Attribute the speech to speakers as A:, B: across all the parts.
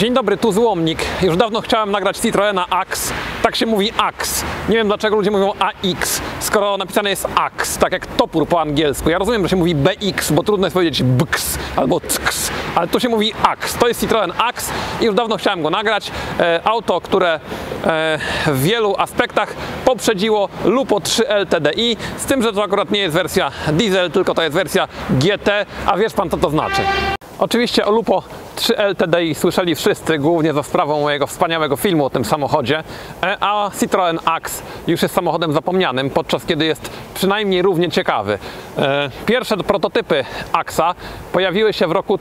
A: Dzień dobry, tu Złomnik. Już dawno chciałem nagrać Citroena AX. Tak się mówi AX. Nie wiem dlaczego ludzie mówią AX, skoro napisane jest AX, tak jak topór po angielsku. Ja rozumiem, że się mówi BX, bo trudno jest powiedzieć BX albo CX, ale tu się mówi AX. To jest Citroen AX i już dawno chciałem go nagrać. Auto, które w wielu aspektach poprzedziło Lupo 3L TDI, z tym, że to akurat nie jest wersja diesel, tylko to jest wersja GT, a wiesz pan co to znaczy. Oczywiście o Lupo 3L TDI słyszeli wszyscy, głównie za sprawą mojego wspaniałego filmu o tym samochodzie, a Citroen AX już jest samochodem zapomnianym, podczas kiedy jest przynajmniej równie ciekawy. Pierwsze prototypy AXa pojawiły się w roku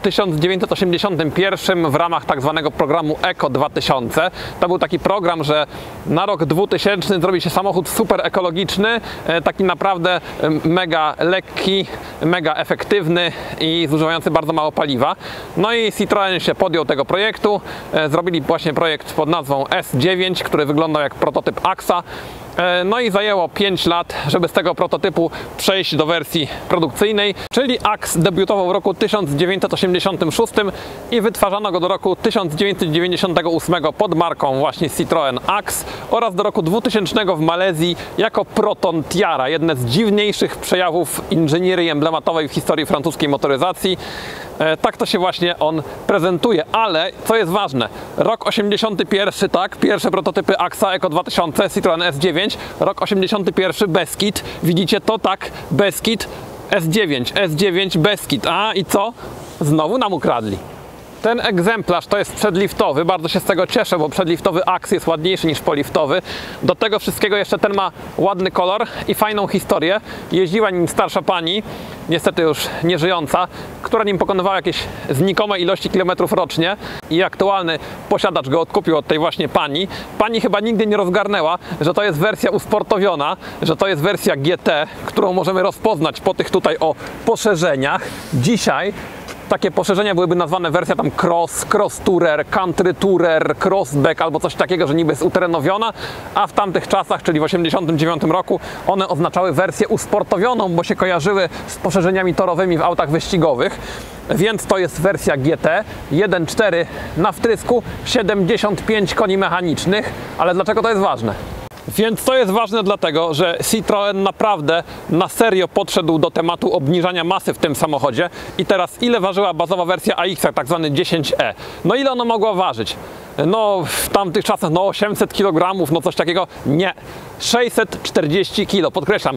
A: 1981 w ramach tak zwanego programu Eco 2000. To był taki program, że na rok 2000 zrobi się samochód super ekologiczny, taki naprawdę mega lekki, mega efektywny i zużywający bardzo mało paliwa. No i Citroen się podjął tego projektu, zrobili właśnie projekt pod nazwą S9, który wyglądał jak prototyp AXa. No i zajęło 5 lat, żeby z tego prototypu przejść do wersji produkcyjnej, czyli AX debiutował w roku 1986 i wytwarzano go do roku 1998 pod marką właśnie Citroen AX oraz do roku 2000 w Malezji jako Proton Tiara, jedne z dziwniejszych przejawów inżynierii emblematowej w historii francuskiej motoryzacji. Tak to się właśnie on prezentuje, ale co jest ważne, rok 81, tak, pierwsze prototypy AXa Eco 2000, Citroen S9, rok 81 Beskid, widzicie to, tak, Beskid, S9 Beskid, a i co? Znowu nam ukradli. Ten egzemplarz to jest przedliftowy, bardzo się z tego cieszę, bo przedliftowy AX jest ładniejszy niż poliftowy. Do tego wszystkiego jeszcze ten ma ładny kolor i fajną historię. Jeździła nim starsza pani, niestety już nieżyjąca, która nim pokonywała jakieś znikome ilości kilometrów rocznie i aktualny posiadacz go odkupił od tej właśnie pani. Pani chyba nigdy nie rozgarnęła, że to jest wersja usportowiona, że to jest wersja GT, którą możemy rozpoznać po tych tutaj poszerzeniach. Dzisiaj takie poszerzenia byłyby nazwane wersja tam Cross Tourer, Country Tourer, Crossback albo coś takiego, że niby jest uterenowiona, a w tamtych czasach, czyli w 1989 roku, one oznaczały wersję usportowioną, bo się kojarzyły z poszerzeniami torowymi w autach wyścigowych. Więc to jest wersja GT, 1.4 na wtrysku, 75 koni mechanicznych, ale dlaczego to jest ważne? Więc to jest ważne dlatego, że Citroen naprawdę na serio podszedł do tematu obniżania masy w tym samochodzie i teraz ile ważyła bazowa wersja AX, tak zwany 10e? No ile ona mogła ważyć? No w tamtych czasach no 800 kg, no coś takiego, nie. 640 kg, podkreślam,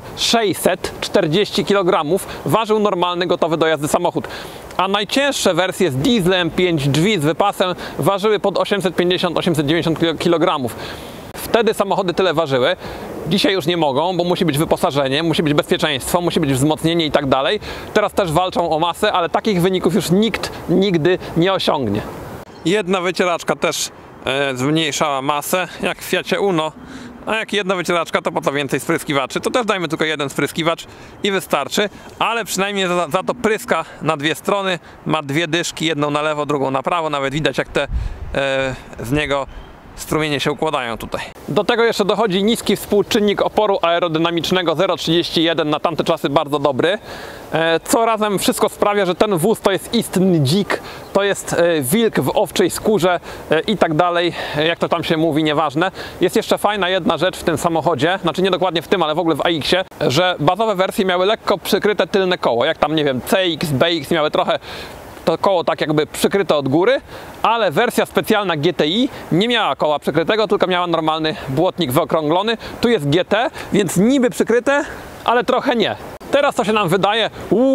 A: 640 kg ważył normalny, gotowy do jazdy samochód. A najcięższe wersje z dieslem, 5 drzwi z wypasem ważyły pod 850-890 kg. Wtedy samochody tyle ważyły, dzisiaj już nie mogą, bo musi być wyposażenie, musi być bezpieczeństwo, musi być wzmocnienie i tak dalej. Teraz też walczą o masę, ale takich wyników już nikt nigdy nie osiągnie. Jedna wycieraczka też zmniejszała masę, jak w Fiacie Uno, a jak jedna wycieraczka, to po co więcej spryskiwaczy? To też dajmy tylko jeden spryskiwacz i wystarczy, ale przynajmniej za to pryska na dwie strony, ma dwie dyszki, jedną na lewo, drugą na prawo, nawet widać jak te z niego strumienie się układają tutaj. Do tego jeszcze dochodzi niski współczynnik oporu aerodynamicznego 0,31, na tamte czasy bardzo dobry. Co razem wszystko sprawia, że ten wóz to jest istny dzik, to jest wilk w owczej skórze i tak dalej, jak to tam się mówi, nieważne. Jest jeszcze fajna jedna rzecz w tym samochodzie, znaczy nie dokładnie w tym, ale w ogóle w AX-ie, że bazowe wersje miały lekko przykryte tylne koło, jak tam, nie wiem, CX, BX miały trochę to koło tak jakby przykryte od góry, ale wersja specjalna GTI nie miała koła przykrytego, tylko miała normalny błotnik wyokrąglony. Tu jest GT, więc niby przykryte, ale trochę nie. Teraz to się nam wydaje,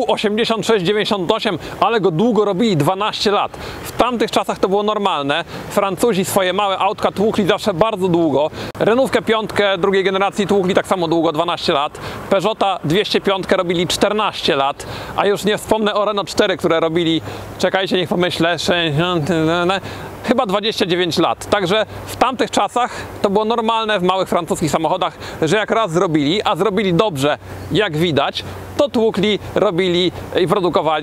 A: 86-98, ale go długo robili, 12 lat. W tamtych czasach to było normalne. Francuzi swoje małe autka tłukli zawsze bardzo długo. Renówkę 5 drugiej generacji tłukli tak samo długo, 12 lat. Peugeota 205 robili 14 lat, a już nie wspomnę o Renault 4, które robili, czekajcie, niech pomyślę, 60, chyba 29 lat. Także w tamtych czasach to było normalne w małych francuskich samochodach, że jak raz zrobili, a zrobili dobrze, jak widać, to tłukli, robili i produkowali.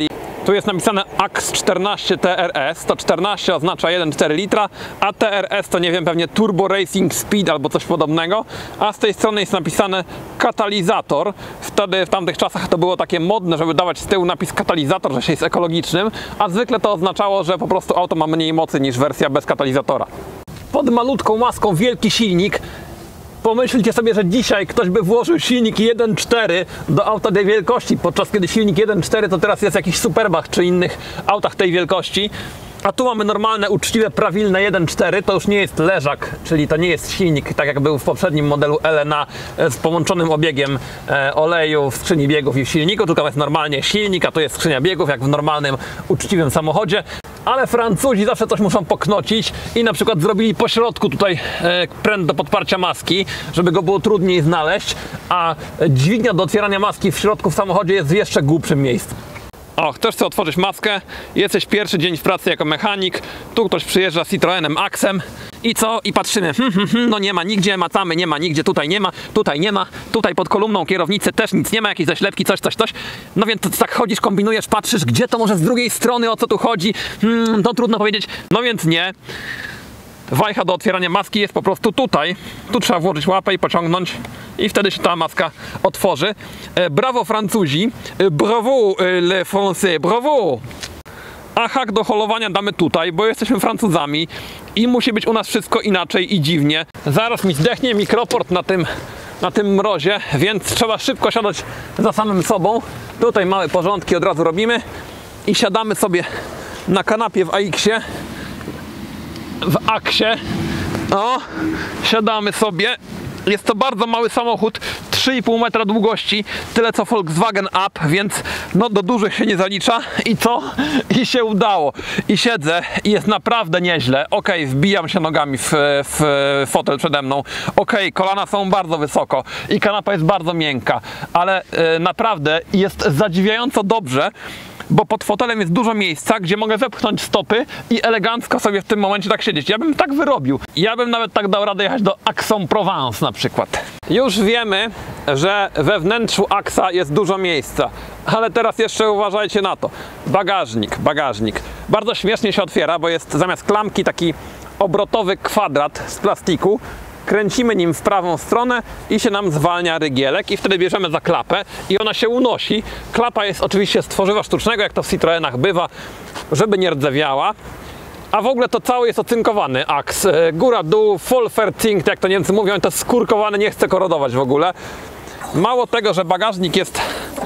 A: Tu jest napisane AX 14 TRS, to 14 oznacza 1,4 litra, a TRS to nie wiem, pewnie Turbo Racing Speed albo coś podobnego, a z tej strony jest napisane katalizator. Wtedy w tamtych czasach to było takie modne, żeby dawać z tyłu napis katalizator, że się jest ekologicznym, a zwykle to oznaczało, że po prostu auto ma mniej mocy niż wersja bez katalizatora. Pod malutką maską wielki silnik. Pomyślcie sobie, że dzisiaj ktoś by włożył silnik 1.4 do auta tej wielkości, podczas kiedy silnik 1.4 to teraz jest jakiś Superbach czy innych autach tej wielkości. A tu mamy normalne, uczciwe, prawilne 1.4, to już nie jest leżak, czyli to nie jest silnik, tak jak był w poprzednim modelu LNA z połączonym obiegiem oleju w skrzyni biegów i w silniku, tylko jest normalnie silnik, a to jest skrzynia biegów, jak w normalnym, uczciwym samochodzie. Ale Francuzi zawsze coś muszą poknocić i na przykład zrobili po środku tutaj pręt do podparcia maski, żeby go było trudniej znaleźć, a dźwignia do otwierania maski w środku w samochodzie jest w jeszcze głupszym miejscu. O, chcesz sobie otworzyć maskę, jesteś pierwszy dzień w pracy jako mechanik, tu ktoś przyjeżdża z Citroenem Axem i co? I patrzymy, no nie ma nigdzie, macamy, nie ma nigdzie, tutaj nie ma, tutaj pod kolumną kierownicy też nic nie ma, jakieś zaślepki, coś. No więc tak chodzisz, kombinujesz, patrzysz, gdzie to może z drugiej strony, o co tu chodzi, to trudno powiedzieć, no więc nie. Wajcha do otwierania maski jest po prostu tutaj. Tu trzeba włożyć łapę i pociągnąć i wtedy się ta maska otworzy. Brawo Francuzi, bravo les Français, bravo! A hak do holowania damy tutaj, bo jesteśmy Francuzami i musi być u nas wszystko inaczej i dziwnie. Zaraz mi zdechnie mikroport na tym mrozie, więc trzeba szybko siadać za samym sobą. Tutaj małe porządki od razu robimy i siadamy sobie na kanapie w AX-ie. W Axie. O, siadamy sobie. Jest to bardzo mały samochód, 3,5 metra długości, tyle co Volkswagen Up, więc no do dużych się nie zalicza. I co? I się udało. I siedzę i jest naprawdę nieźle. Okej, wbijam się nogami w fotel przede mną. Okej, kolana są bardzo wysoko i kanapa jest bardzo miękka, ale naprawdę jest zadziwiająco dobrze, bo pod fotelem jest dużo miejsca, gdzie mogę wepchnąć stopy i elegancko sobie w tym momencie tak siedzieć. Ja bym tak wyrobił. Ja bym nawet tak dał radę jechać do Aix-en-Provence na przykład. Już wiemy, że we wnętrzu Axa jest dużo miejsca, ale teraz jeszcze uważajcie na to. Bagażnik. Bardzo śmiesznie się otwiera, bo jest zamiast klamki taki obrotowy kwadrat z plastiku. Kręcimy nim w prawą stronę i się nam zwalnia rygielek i wtedy bierzemy za klapę i ona się unosi. Klapa jest oczywiście z tworzywa sztucznego, jak to w Citroenach bywa, żeby nie rdzewiała. A w ogóle to cały jest ocynkowany Ax. Góra, dół, vollverzinkt, jak to Niemcy mówią, to jest skórkowany, nie chce korodować w ogóle. Mało tego, że bagażnik jest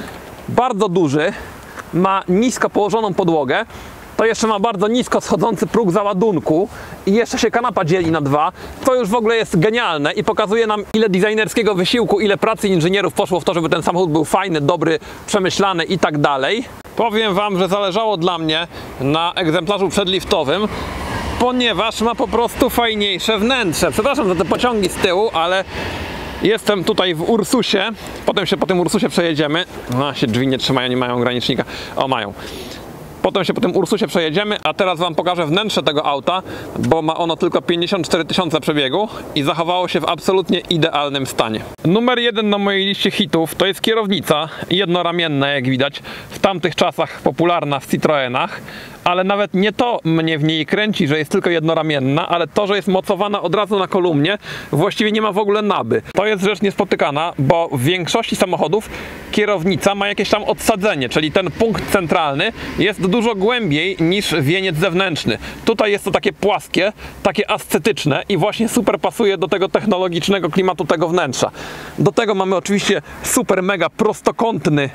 A: bardzo duży, ma nisko położoną podłogę, to jeszcze ma bardzo nisko schodzący próg załadunku i jeszcze się kanapa dzieli na dwa. To już w ogóle jest genialne i pokazuje nam, ile designerskiego wysiłku, ile pracy inżynierów poszło w to, żeby ten samochód był fajny, dobry, przemyślany i tak dalej. Powiem wam, że zależało dla mnie na egzemplarzu przedliftowym, ponieważ ma po prostu fajniejsze wnętrze. Przepraszam za te pociągi z tyłu, ale jestem tutaj w Ursusie, potem się po tym Ursusie przejedziemy. A, się drzwi nie trzymają, nie mają ogranicznika. O, mają. Potem się po tym Ursusie przejedziemy, a teraz wam pokażę wnętrze tego auta, bo ma ono tylko 54 000 przebiegu i zachowało się w absolutnie idealnym stanie. Numer 1 na mojej liście hitów to jest kierownica, jednoramienna jak widać, w tamtych czasach popularna w Citroenach, ale nawet nie to mnie w niej kręci, że jest tylko jednoramienna, ale to, że jest mocowana od razu na kolumnie, właściwie nie ma w ogóle naby. To jest rzecz niespotykana, bo w większości samochodów kierownica ma jakieś tam odsadzenie, czyli ten punkt centralny jest dużo głębiej niż wieniec zewnętrzny. Tutaj jest to takie płaskie, takie ascetyczne i właśnie super pasuje do tego technologicznego klimatu tego wnętrza. Do tego mamy oczywiście super mega prostokątny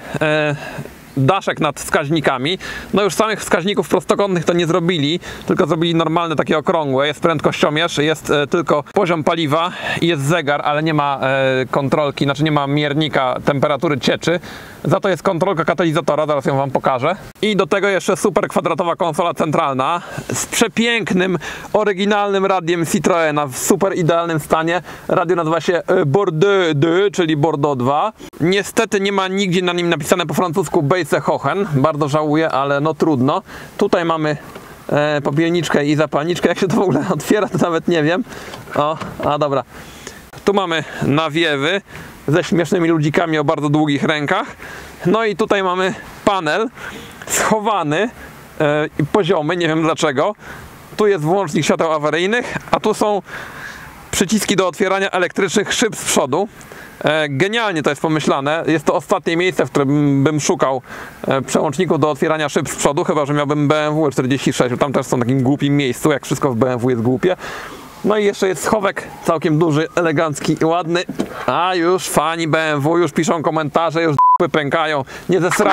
A: daszek nad wskaźnikami. No już samych wskaźników prostokątnych to nie zrobili, tylko zrobili normalne, takie okrągłe. Jest prędkościomierz, jest tylko poziom paliwa i jest zegar, ale nie ma kontrolki, znaczy nie ma miernika temperatury cieczy. Za to jest kontrolka katalizatora, zaraz ją wam pokażę. I do tego jeszcze super kwadratowa konsola centralna z przepięknym, oryginalnym radiem Citroena w super idealnym stanie. Radio nazywa się Bordeaux 2, czyli Bordeaux 2. Niestety nie ma nigdzie na nim napisane po francusku Beisehochen. Bardzo żałuję, ale no trudno. Tutaj mamy popielniczkę i zapalniczkę. Jak się to w ogóle otwiera, to nawet nie wiem. O, a dobra. Tu mamy nawiewy. ze śmiesznymi ludzikami o bardzo długich rękach. No i tutaj mamy panel schowany i poziomy, nie wiem dlaczego. Tu jest włącznik świateł awaryjnych, a tu są przyciski do otwierania elektrycznych szyb z przodu. Genialnie to jest pomyślane. Jest to ostatnie miejsce, w którym bym szukał przełączników do otwierania szyb z przodu, chyba że miałbym BMW 46, tam też są w takim głupim miejscu, jak wszystko w BMW jest głupie. No i jeszcze jest schowek całkiem duży, elegancki i ładny. A już fani BMW już piszą komentarze, już d***y pękają, nie zesra...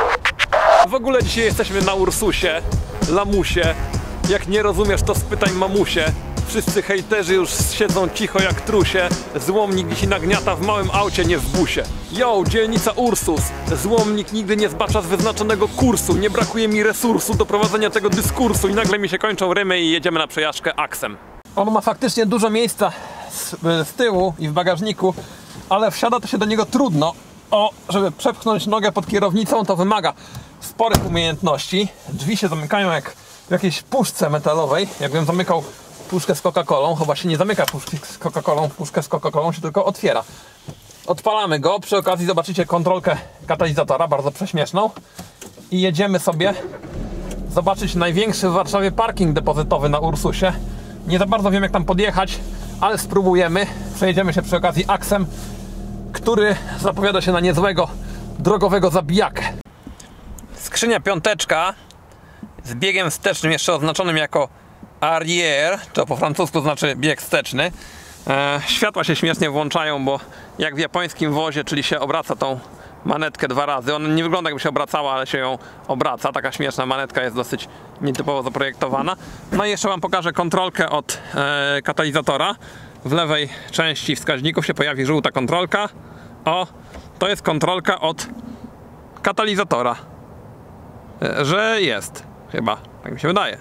A: W ogóle dzisiaj jesteśmy na Ursusie, lamusie. Jak nie rozumiesz, to spytaj mamusie. Wszyscy hejterzy już siedzą cicho jak trusie. Złomnik wisi nagniata w małym aucie, nie w busie. Yo, dzielnica Ursus. Złomnik nigdy nie zbacza z wyznaczonego kursu. Nie brakuje mi resursu do prowadzenia tego dyskursu. I nagle mi się kończą rymy i jedziemy na przejażdżkę aksem. On ma faktycznie dużo miejsca z tyłu i w bagażniku, ale wsiada to się do niego trudno. Żeby przepchnąć nogę pod kierownicą, to wymaga sporych umiejętności. Drzwi się zamykają jak w jakiejś puszce metalowej. Jakbym zamykał puszkę z Coca-Colą, chyba się nie zamyka puszki z Coca-Colą, puszkę z Coca-Colą się tylko otwiera. Odpalamy go, przy okazji zobaczycie kontrolkę katalizatora, bardzo prześmieszną. I jedziemy sobie zobaczyć największy w Warszawie parking depozytowy na Ursusie. Nie za bardzo wiem jak tam podjechać, ale spróbujemy. Przejedziemy się przy okazji aksem, który zapowiada się na niezłego drogowego zabijakę. Skrzynia piąteczka z biegiem wstecznym, jeszcze oznaczonym jako arrière, to po francusku znaczy bieg wsteczny. Światła się śmiesznie włączają, bo jak w japońskim wozie, czyli się obraca tą manetkę 2 razy. Ona nie wygląda jakby się obracała, ale się ją obraca. Taka śmieszna manetka jest dosyć nietypowo zaprojektowana. No i jeszcze wam pokażę kontrolkę od katalizatora. W lewej części wskaźników się pojawi żółta kontrolka. To jest kontrolka od katalizatora. Że jest. Chyba, tak mi się wydaje.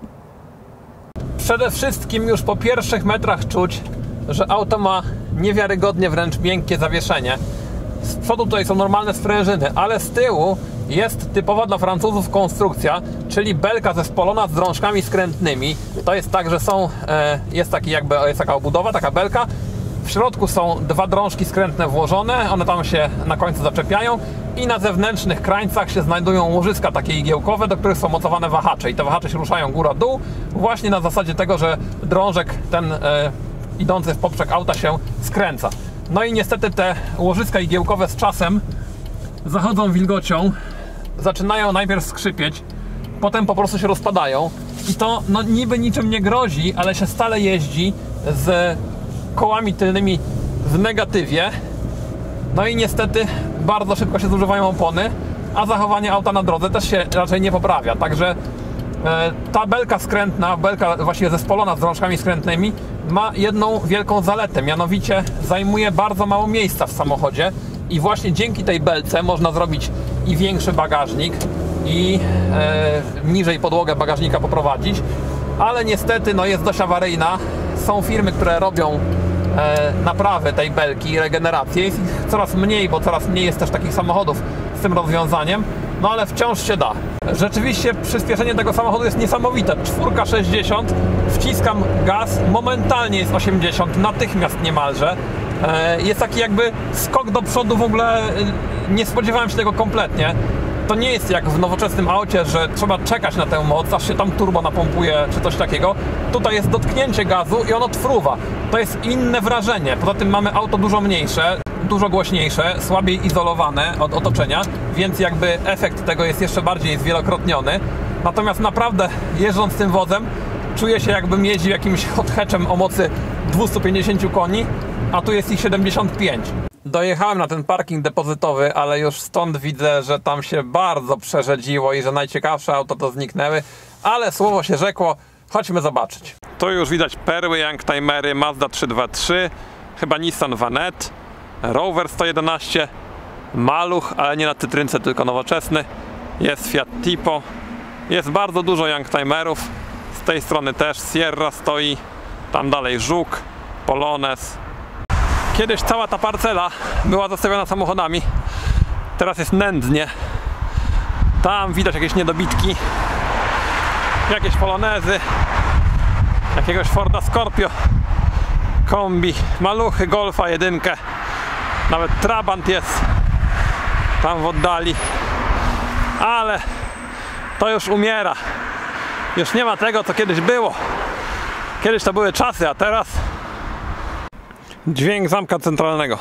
A: Przede wszystkim już po pierwszych metrach czuć, że auto ma niewiarygodnie wręcz miękkie zawieszenie. Z przodu tutaj są normalne sprężyny, ale z tyłu jest typowa dla Francuzów konstrukcja, czyli belka zespolona z drążkami skrętnymi. To jest tak, że jest taka obudowa, taka belka. W środku są 2 drążki skrętne włożone, one tam się na końcu zaczepiają i na zewnętrznych krańcach się znajdują łożyska takie igiełkowe, do których są mocowane wahacze i te wahacze się ruszają góra-dół właśnie na zasadzie tego, że drążek ten idący w poprzek auta się skręca. No i niestety te łożyska igiełkowe z czasem zachodzą wilgocią, zaczynają najpierw skrzypieć, potem po prostu się rozpadają i to no niby niczym nie grozi, ale się stale jeździ z kołami tylnymi w negatywie. No i niestety bardzo szybko się zużywają opony, a zachowanie auta na drodze też się raczej nie poprawia. Także ta belka skrętna, belka właściwie zespolona z drążkami skrętnymi, ma jedną wielką zaletę, mianowicie zajmuje bardzo mało miejsca w samochodzie i właśnie dzięki tej belce można zrobić i większy bagażnik i niżej podłogę bagażnika poprowadzić, ale niestety no, jest dość awaryjna. Są firmy, które robią naprawy tej belki i regenerację. Jest ich coraz mniej, bo coraz mniej jest też takich samochodów z tym rozwiązaniem, no ale wciąż się da. Rzeczywiście przyspieszenie tego samochodu jest niesamowite. 460, wciskam gaz, momentalnie jest 80, natychmiast niemalże. Jest taki jakby skok do przodu, w ogóle nie spodziewałem się tego kompletnie. To nie jest jak w nowoczesnym aucie, że trzeba czekać na tę moc, aż się tam turbo napompuje czy coś takiego. Tutaj jest dotknięcie gazu i ono fruwa. To jest inne wrażenie. Poza tym mamy auto dużo mniejsze, dużo głośniejsze, słabiej izolowane od otoczenia, więc jakby efekt tego jest jeszcze bardziej zwielokrotniony. Natomiast naprawdę jeżdżąc tym wozem czuję się jakbym jeździł jakimś hot hatchem o mocy 250 koni, a tu jest ich 75. Dojechałem na ten parking depozytowy, ale już stąd widzę, że tam się bardzo przerzedziło i że najciekawsze auto to zniknęły, ale słowo się rzekło, chodźmy zobaczyć. Tu już widać perły, youngtimery, Mazda 323, chyba Nissan Vanette, Rover 111, maluch, ale nie na cytrynce, tylko nowoczesny, jest Fiat Tipo, jest bardzo dużo youngtimerów, z tej strony też Sierra stoi, tam dalej Żuk, Polones. Kiedyś cała ta parcela była zastawiona samochodami, teraz jest nędznie. Tam widać jakieś niedobitki, jakieś Polonezy, jakiegoś Forda Scorpio, kombi, maluchy, Golfa 1. Nawet Trabant jest tam w oddali. Ale to już umiera. Już nie ma tego, co kiedyś było. Kiedyś to były czasy, a teraz dźwięk zamka centralnego.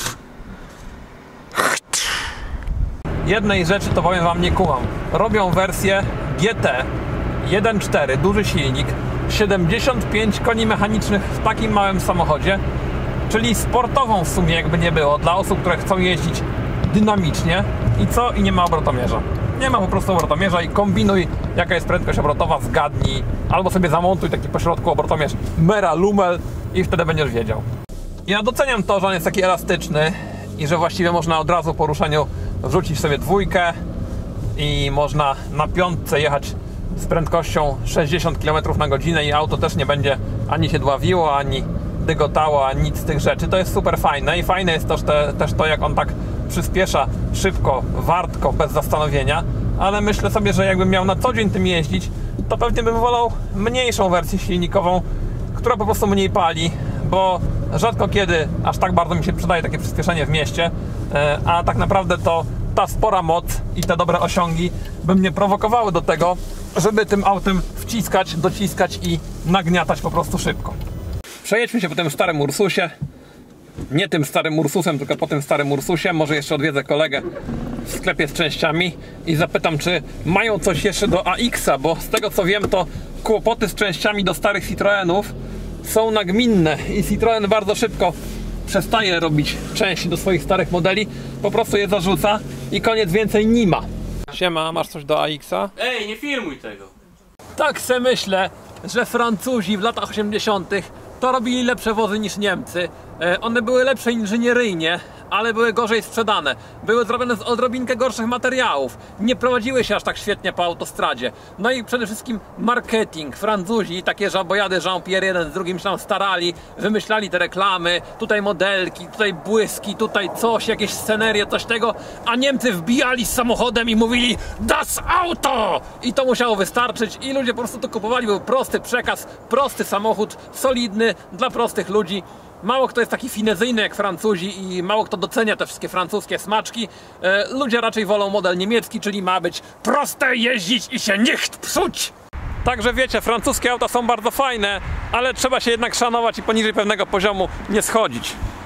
A: Jednej rzeczy to powiem wam, nie kumam. Robią wersję GT 1.4, duży silnik, 75 koni mechanicznych w takim małym samochodzie, czyli sportową w sumie, jakby nie było, dla osób, które chcą jeździć dynamicznie. I co? I nie ma obrotomierza. Nie ma po prostu obrotomierza i kombinuj, jaka jest prędkość obrotowa, zgadnij, albo sobie zamontuj taki pośrodku obrotomierz Mera Lumel i wtedy będziesz wiedział. Ja doceniam to, że on jest taki elastyczny i że właściwie można od razu po ruszeniu wrzucić sobie dwójkę i można na piątce jechać z prędkością 60 km na godzinę i auto też nie będzie ani się dławiło, ani dygotało, ani nic z tych rzeczy. To jest super fajne i fajne jest też to, jak on tak przyspiesza szybko, wartko, bez zastanowienia, ale myślę sobie, że jakbym miał na co dzień tym jeździć, to pewnie bym wolał mniejszą wersję silnikową, która po prostu mniej pali, bo rzadko kiedy aż tak bardzo mi się przydaje takie przyspieszenie w mieście, a tak naprawdę to ta spora moc i te dobre osiągi by mnie prowokowały do tego, żeby tym autem wciskać, dociskać i nagniatać po prostu szybko. Przejedźmy się po tym starym Ursusie. Nie tym starym Ursusem, tylko po tym starym Ursusie. Może jeszcze odwiedzę kolegę w sklepie z częściami i zapytam, czy mają coś jeszcze do AX-a, bo z tego co wiem, to kłopoty z częściami do starych Citroenów są nagminne i Citroen bardzo szybko przestaje robić części do swoich starych modeli, po prostu je zarzuca i koniec, więcej nie ma. Siema, masz coś do AX-a?
B: Ej, nie filmuj tego!
A: Tak se myślę, że Francuzi w latach 80. to robili lepsze wozy niż Niemcy. One były lepsze inżynieryjnie, ale były gorzej sprzedane. Były zrobione z odrobinkę gorszych materiałów. Nie prowadziły się aż tak świetnie po autostradzie. No i przede wszystkim marketing. Francuzi, takie żabojady Jean-Pierre jeden z drugim się tam starali, wymyślali te reklamy, tutaj modelki, tutaj błyski, tutaj coś, jakieś scenerie, coś tego, a Niemcy wbijali z samochodem i mówili Das Auto! I to musiało wystarczyć i ludzie po prostu to kupowali. Był prosty przekaz, prosty samochód, solidny, dla prostych ludzi. Mało kto jest taki finezyjny jak Francuzi i mało kto docenia te wszystkie francuskie smaczki. Ludzie raczej wolą model niemiecki, czyli ma być proste jeździć i się nicht psuć. Także wiecie, francuskie auta są bardzo fajne, ale trzeba się jednak szanować i poniżej pewnego poziomu nie schodzić.